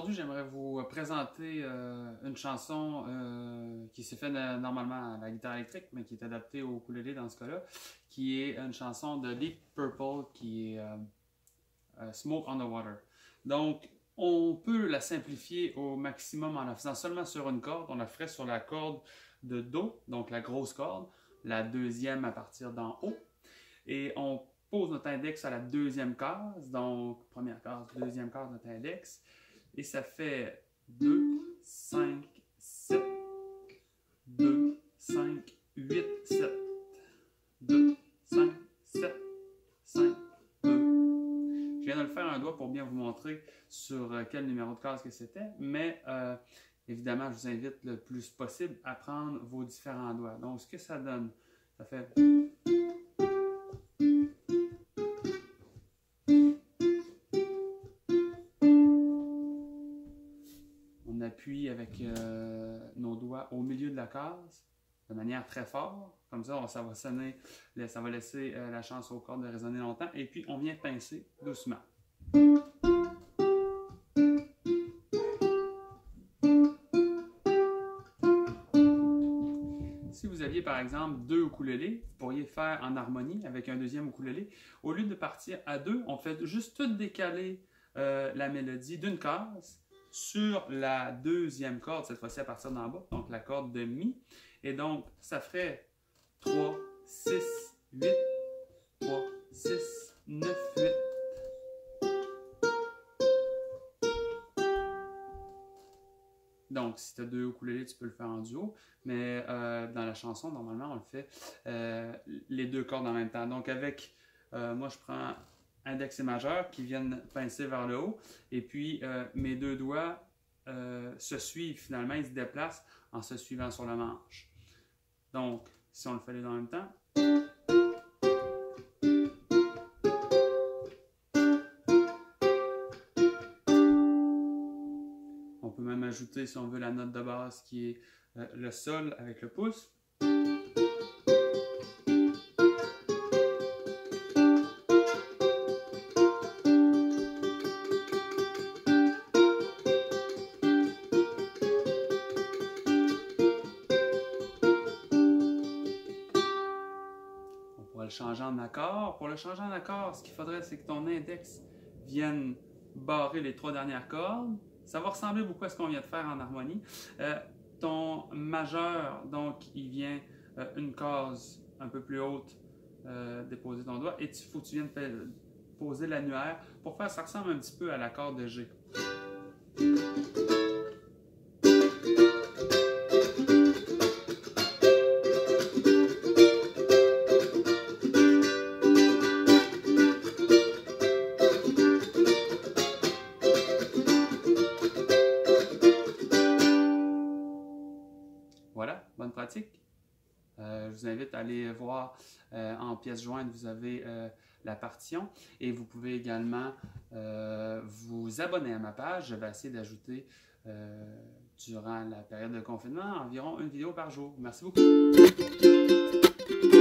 aujourd'hui, j'aimerais vous présenter une chanson qui s'est faite normalement à la guitare électrique, mais qui est adaptée au ukulélé dans ce cas-là, qui est une chanson de Deep Purple qui est Smoke on the Water. Donc, on peut la simplifier au maximum en la faisant seulement sur une corde. On la ferait sur la corde de Do, donc la grosse corde, la deuxième à partir d'en haut. Et on pose notre index à la deuxième case, donc première case, deuxième case, notre index. Et ça fait 2, 5, 7, 2, 5, 8, 7, 2, 5, 7, 5, 2. Je viens de le faire un doigt pour bien vous montrer sur quel numéro de case que c'était, mais évidemment, je vous invite le plus possible à prendre vos différents doigts. Donc, ce que ça donne, ça fait... On appuie avec nos doigts au milieu de la case de manière très forte. Comme ça, ça va sonner, ça va laisser la chance aux cordes de résonner longtemps. Et puis, on vient pincer doucement. Si vous aviez par exemple deux ukulélés, vous pourriez faire en harmonie avec un deuxième ukulélé. Au lieu de partir à deux, on fait juste tout décaler la mélodie d'une case sur la deuxième corde, cette fois-ci à partir d'en bas, donc la corde de Mi. Et donc, ça ferait 3, 6, 8, 3, 6, 9, 8. Donc, si tu as deux ukulélés, tu peux le faire en duo, mais dans la chanson, normalement, on le fait les deux cordes en même temps. Donc, avec, moi, je prends index et majeur qui viennent pincer vers le haut, et puis mes deux doigts se suivent finalement, ils se déplacent en se suivant sur la manche. Donc, si on le fait les deux en même temps, on peut même ajouter, si on veut, la note de base qui est le sol avec le pouce. On va le changer en accord. Pour le changer en accord, ce qu'il faudrait, c'est que ton index vienne barrer les trois dernières cordes. Ça va ressembler beaucoup à ce qu'on vient de faire en harmonie. Ton majeur, donc, il vient une case un peu plus haute déposer ton doigt. Et il faut que tu viennes poser l'annulaire pour faire ça ressemble un petit peu à l'accord de G. Voilà, bonne pratique. Je vous invite à aller voir en pièce jointe, vous avez la partition et vous pouvez également vous abonner à ma page. Je vais essayer d'ajouter durant la période de confinement environ une vidéo par jour. Merci beaucoup.